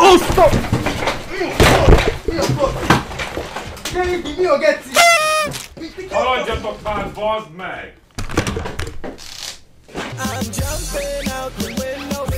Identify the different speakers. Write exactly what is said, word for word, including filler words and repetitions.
Speaker 1: No, stop! Mi a geci?
Speaker 2: Haladjatok már, bazd meg!
Speaker 3: I'm jumping out the window.